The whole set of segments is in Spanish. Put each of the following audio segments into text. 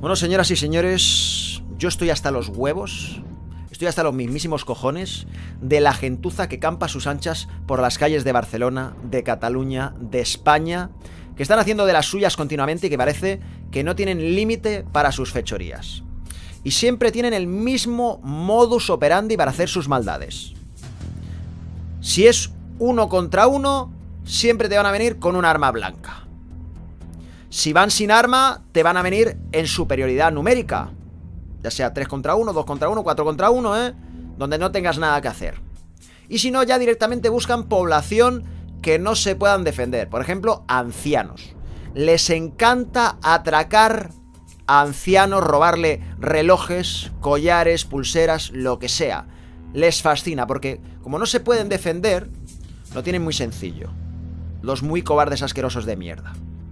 Bueno, señoras y señores, yo estoy hasta los huevos, estoy hasta los mismísimos cojones de la gentuza que campa a sus anchas por las calles de Barcelona, de Cataluña, de España, que están haciendo de las suyas continuamente y que parece que no tienen límite para sus fechorías. Y siempre tienen el mismo modus operandi para hacer sus maldades. Si es 1 contra 1, siempre te van a venir con un arma blanca. Si van sin arma, te van a venir en superioridad numérica. Ya sea 3 contra 1, 2 contra 1, 4 contra 1, donde no tengas nada que hacer. Y si no, ya directamente buscan población que no se puedan defender. Por ejemplo, ancianos. Les encanta atracar a ancianos, robarle relojes, collares, pulseras, lo que sea. Les fascina, porque como no se pueden defender, lo tienen muy sencillo. Los muy cobardes asquerosos de mierda.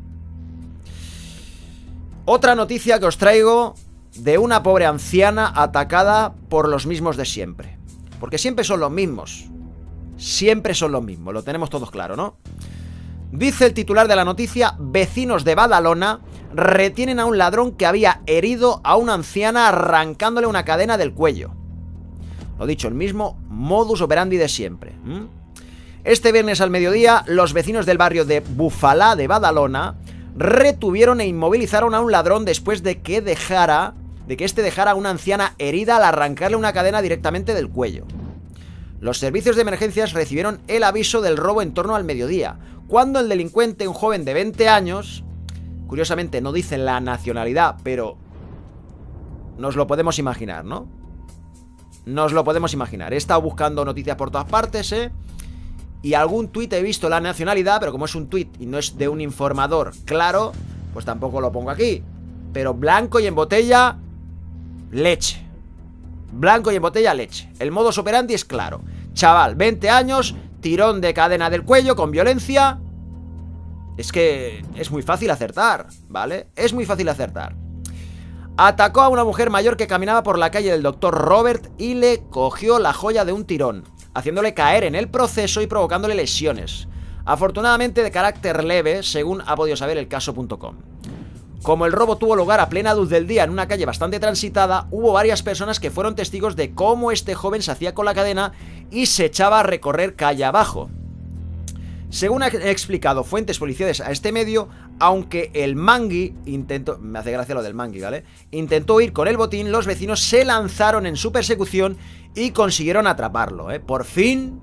Otra noticia que os traigo de una pobre anciana atacada por los mismos de siempre. Porque siempre son los mismos. Siempre son los mismos, lo tenemos todos claro, ¿no? Dice el titular de la noticia: vecinos de Badalona retienen a un ladrón que había herido a una anciana arrancándole una cadena del cuello. Lo dicho, el mismo modus operandi de siempre. Este viernes al mediodía, los vecinos del barrio de Bufalá de Badalona retuvieron e inmovilizaron a un ladrón después de que este dejara a una anciana herida al arrancarle una cadena directamente del cuello. Los servicios de emergencias recibieron el aviso del robo en torno al mediodía, cuando el delincuente, un joven de 20 años, curiosamente no dicen la nacionalidad, pero nos lo podemos imaginar, ¿no? Nos lo podemos imaginar. He estado buscando noticias por todas partes, y algún tuit he visto la nacionalidad, pero como es un tuit y no es de un informador claro, pues tampoco lo pongo aquí. Pero blanco y en botella, leche. Blanco y en botella, leche. El modus operandi es claro. Chaval, 20 años, tirón de cadena del cuello con violencia. Es que es muy fácil acertar, ¿vale? Es muy fácil acertar. Atacó a una mujer mayor que caminaba por la calle del Dr. Robert y le cogió la joya de un tirón, haciéndole caer en el proceso y provocándole lesiones, afortunadamente de carácter leve, según ha podido saber el caso.com. Como el robo tuvo lugar a plena luz del día en una calle bastante transitada, hubo varias personas que fueron testigos de cómo este joven se hacía con la cadena y se echaba a recorrer calle abajo. Según han explicado fuentes policiales a este medio, aunque el mangui intentó... Me hace gracia lo del mangui, ¿vale? Intentó ir con el botín, los vecinos se lanzaron en su persecución y consiguieron atraparlo, ¿eh? Por fin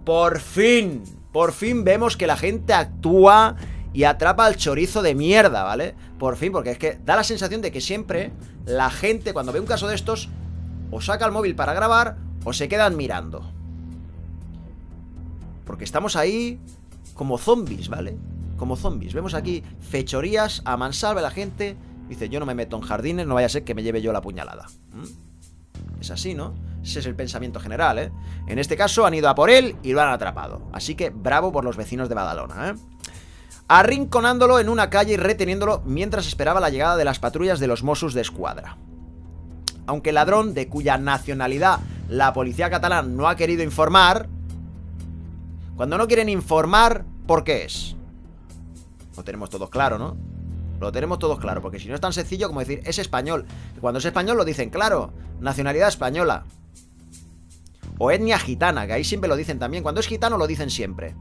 vemos que la gente actúa y atrapa al chorizo de mierda, ¿vale? Por fin, porque es que da la sensación de que siempre la gente, cuando ve un caso de estos, o saca el móvil para grabar o se quedan mirando. Porque estamos ahí como zombies, ¿vale? Como zombies. Vemos aquí fechorías a mansalva, la gente dice: yo no me meto en jardines, no vaya a ser que me lleve yo la puñalada. Es así, ¿no? Ese es el pensamiento general, ¿eh? En este caso han ido a por él y lo han atrapado. Así que bravo por los vecinos de Badalona, ¿eh? Arrinconándolo en una calle y reteniéndolo mientras esperaba la llegada de las patrullas de los Mossos d'Esquadra. Aunque el ladrón, de cuya nacionalidad la policía catalana no ha querido informar, cuando no quieren informar, ¿por qué es? Lo tenemos todos claro, ¿no? Lo tenemos todos claro, porque si no es tan sencillo como decir: es español. Cuando es español lo dicen claro: nacionalidad española. O etnia gitana, que ahí siempre lo dicen también. Cuando es gitano lo dicen siempre.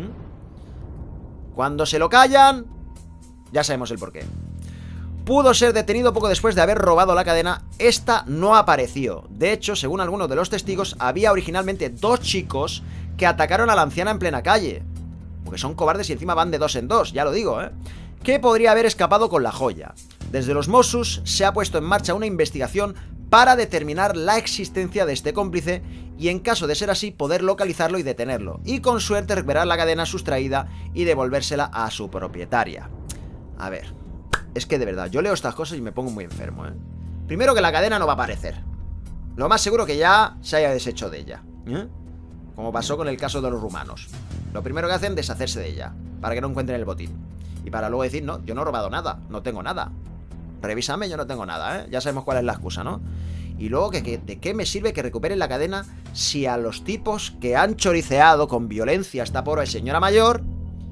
Cuando se lo callan, ya sabemos el porqué. Pudo ser detenido poco después de haber robado la cadena. Esta no apareció. De hecho, según algunos de los testigos, había originalmente 2 chicos que atacaron a la anciana en plena calle. Porque son cobardes y encima van de 2 en 2, ya lo digo, ¿eh? Que podría haber escapado con la joya. Desde los Mossos se ha puesto en marcha una investigación para determinar la existencia de este cómplice y, en caso de ser así, poder localizarlo y detenerlo. Y con suerte recuperar la cadena sustraída y devolvérsela a su propietaria. A ver, es que de verdad, yo leo estas cosas y me pongo muy enfermo, ¿eh? Primero, que la cadena no va a aparecer. Lo más seguro que ya se haya deshecho de ella, ¿eh? Como pasó con el caso de los rumanos. Lo primero que hacen es deshacerse de ella, para que no encuentren el botín. Y para luego decir: no, yo no he robado nada, no tengo nada. Revísame, yo no tengo nada, ¿eh? Ya sabemos cuál es la excusa, ¿no? Y luego, ¿de qué me sirve que recuperen la cadena si a los tipos que han choriceado con violencia a esta pobre señora mayor,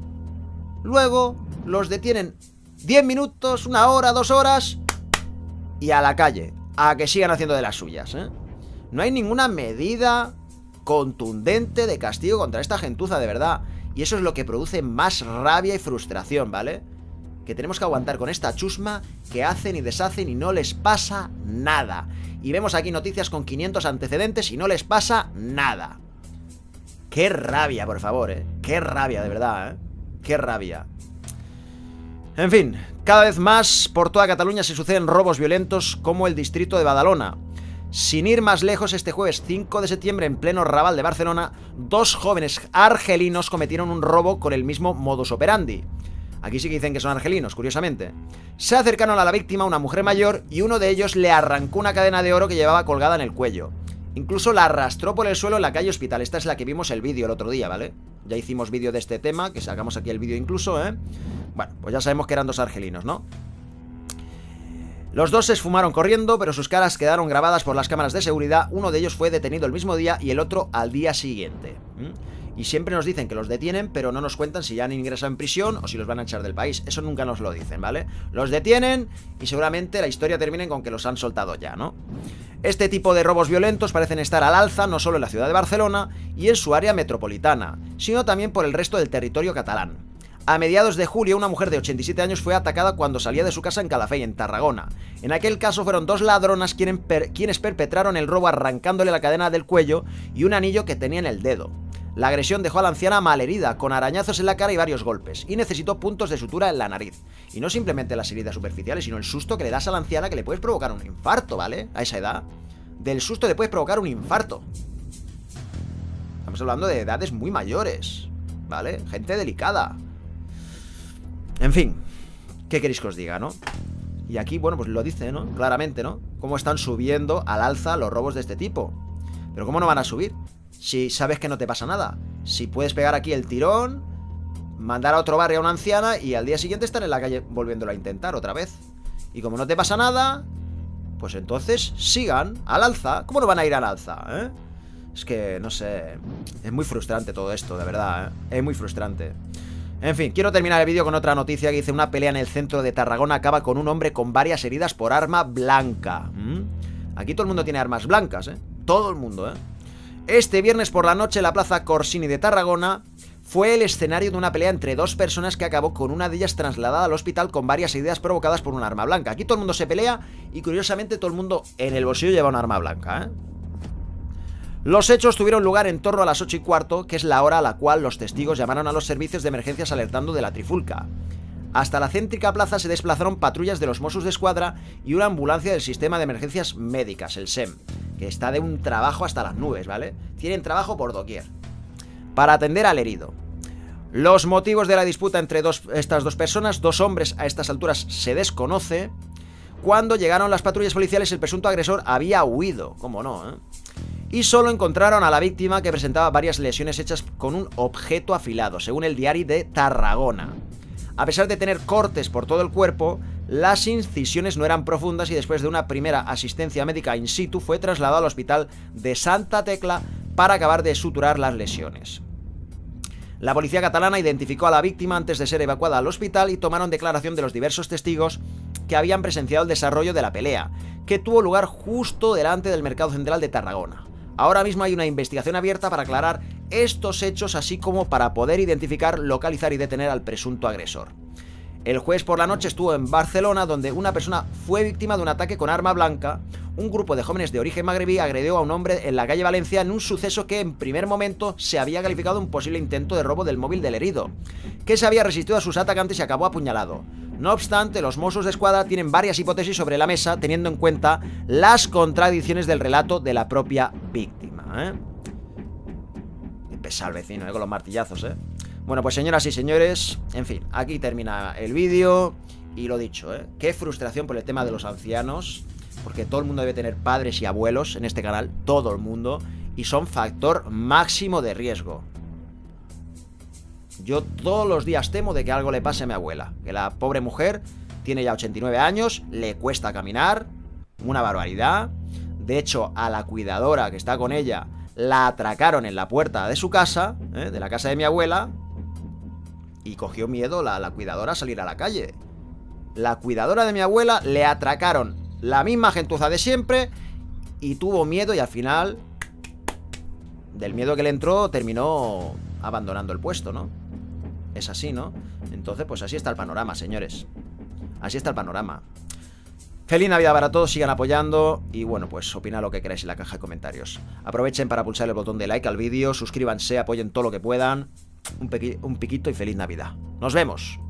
luego los detienen 10 minutos, 1 hora, 2 horas y a la calle, a que sigan haciendo de las suyas, ¿eh? No hay ninguna medida contundente de castigo contra esta gentuza, de verdad. Y eso es lo que produce más rabia y frustración, ¿vale? Que tenemos que aguantar con esta chusma que hacen y deshacen y no les pasa nada. Y vemos aquí noticias con 500 antecedentes y no les pasa nada. Qué rabia, por favor, ¿eh? Qué rabia, de verdad, ¿eh? Qué rabia. En fin, cada vez más por toda Cataluña se suceden robos violentos como el distrito de Badalona. Sin ir más lejos, este jueves 5 de septiembre, en pleno Raval de Barcelona, 2 jóvenes argelinos cometieron un robo con el mismo modus operandi. Aquí sí que dicen que son argelinos, curiosamente. Se acercaron a la víctima, una mujer mayor, y uno de ellos le arrancó una cadena de oro que llevaba colgada en el cuello. Incluso la arrastró por el suelo en la calle Hospital. Esta es la que vimos el vídeo el otro día, ¿vale? Ya hicimos vídeo de este tema, que sacamos aquí el vídeo incluso, ¿eh? Bueno, pues ya sabemos que eran 2 argelinos, ¿no? Los 2 se esfumaron corriendo, pero sus caras quedaron grabadas por las cámaras de seguridad. Uno de ellos fue detenido el mismo día y el otro al día siguiente. Y siempre nos dicen que los detienen, pero no nos cuentan si ya han ingresado en prisión o si los van a echar del país. Eso nunca nos lo dicen, ¿vale? Los detienen y seguramente la historia termine con que los han soltado ya, ¿no? Este tipo de robos violentos parecen estar al alza no solo en la ciudad de Barcelona y en su área metropolitana, sino también por el resto del territorio catalán. A mediados de julio, una mujer de 87 años fue atacada cuando salía de su casa en Calafell, en Tarragona. En aquel caso fueron 2 ladronas quienes perpetraron el robo arrancándole la cadena del cuello y un anillo que tenía en el dedo. La agresión dejó a la anciana malherida, con arañazos en la cara y varios golpes, y necesitó puntos de sutura en la nariz. Y no simplemente las heridas superficiales, sino el susto que le das a la anciana, que le puedes provocar un infarto, ¿vale? A esa edad. Del susto le puedes provocar un infarto. Estamos hablando de edades muy mayores, ¿vale? Gente delicada. En fin, ¿qué queréis que os diga, no? Y aquí, bueno, pues lo dice, ¿no? Claramente, ¿no? Cómo están subiendo al alza los robos de este tipo. Pero ¿cómo no van a subir? Si sabes que no te pasa nada. Si puedes pegar aquí el tirón, mandar a otro barrio a una anciana y al día siguiente estar en la calle volviéndolo a intentar otra vez. Y como no te pasa nada, pues entonces sigan al alza. ¿Cómo no van a ir al alza, eh? Es que, no sé, es muy frustrante todo esto, de verdad, ¿eh? Es muy frustrante. En fin, quiero terminar el vídeo con otra noticia que dice: una pelea en el centro de Tarragona acaba con un hombre con varias heridas por arma blanca. Aquí todo el mundo tiene armas blancas, ¿eh? Todo el mundo, ¿eh? Este viernes por la noche la plaza Corsini de Tarragona fue el escenario de una pelea entre 2 personas que acabó con una de ellas trasladada al hospital con varias heridas provocadas por un arma blanca. Aquí todo el mundo se pelea y curiosamente todo el mundo en el bolsillo lleva un arma blanca, ¿eh? Los hechos tuvieron lugar en torno a las 8:15, que es la hora a la cual los testigos llamaron a los servicios de emergencias alertando de la trifulca. Hasta la céntrica plaza se desplazaron patrullas de los Mossos d'Esquadra y una ambulancia del Sistema de Emergencias Médicas, el SEM, que está de un trabajo hasta las nubes, ¿vale? Tienen trabajo por doquier, para atender al herido. Los motivos de la disputa entre estas 2 personas, 2 hombres, a estas alturas se desconoce. Cuando llegaron las patrullas policiales, el presunto agresor había huido, cómo no, ¿eh? Y solo encontraron a la víctima, que presentaba varias lesiones hechas con un objeto afilado, según el Diari de Tarragona. A pesar de tener cortes por todo el cuerpo, las incisiones no eran profundas y después de una primera asistencia médica in situ fue trasladado al hospital de Santa Tecla para acabar de suturar las lesiones. La policía catalana identificó a la víctima antes de ser evacuada al hospital y tomaron declaración de los diversos testigos que habían presenciado el desarrollo de la pelea, que tuvo lugar justo delante del Mercado Central de Tarragona. Ahora mismo hay una investigación abierta para aclarar estos hechos, así como para poder identificar, localizar y detener al presunto agresor. El jueves por la noche estuvo en Barcelona, donde una persona fue víctima de un ataque con arma blanca. Un grupo de jóvenes de origen magrebí agredió a un hombre en la calle Valencia en un suceso que en primer momento se había calificado un posible intento de robo del móvil del herido, que se había resistido a sus atacantes y acabó apuñalado. No obstante, los Mossos d'Esquadra tienen varias hipótesis sobre la mesa, teniendo en cuenta las contradicciones del relato de la propia víctima, ¿eh? Qué pesado el vecino, con los martillazos, ¿eh? Bueno, pues señoras y señores, en fin, aquí termina el vídeo. Y lo dicho, ¿eh? Qué frustración por el tema de los ancianos, porque todo el mundo debe tener padres y abuelos en este canal, todo el mundo, y son factor máximo de riesgo. Yo todos los días temo de que algo le pase a mi abuela, que la pobre mujer tiene ya 89 años, le cuesta caminar, una barbaridad. De hecho, a la cuidadora que está con ella la atracaron en la puerta de su casa, de la casa de mi abuela, y cogió miedo la cuidadora a salir a la calle. La cuidadora de mi abuela le atracaron La misma gentuza de siempre. Y tuvo miedo y al final, del miedo que le entró, terminó abandonando el puesto, ¿no? Es así, ¿no? Entonces, pues así está el panorama, señores. Así está el panorama. Feliz Navidad para todos, sigan apoyando. Y bueno, pues opinad lo que queráis en la caja de comentarios. Aprovechen para pulsar el botón de like al vídeo. Suscríbanse, apoyen todo lo que puedan. Un piquito y feliz Navidad. Nos vemos.